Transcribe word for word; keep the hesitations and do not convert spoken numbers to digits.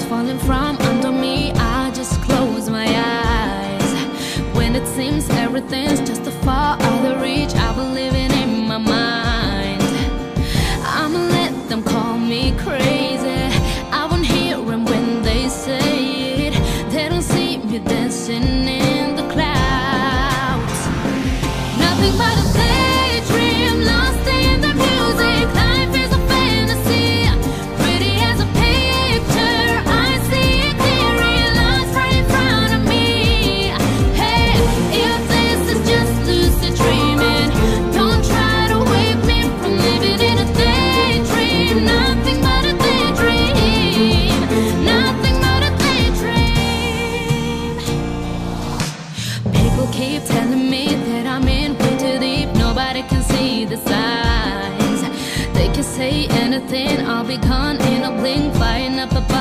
falling from under me, I just close my eyes. When it seems everything's just too far out of reach, I've been living in my mind. I'ma let them call me crazy. I won't hear them when they say it. They don't see me dancing in the clouds. Nothing but a daydream, lost in the music. Life is a fantasy, pretty as a picture. I see it clear, realize right in front of me. Hey, if this is just lucid dreaming, don't try to wake me from living in a daydream. Nothing but a daydream, nothing but a daydream. People keep telling me that I'm in way too deep. Nobody can see the signs. They can say anything, I'll be gone in a blink, flying up above.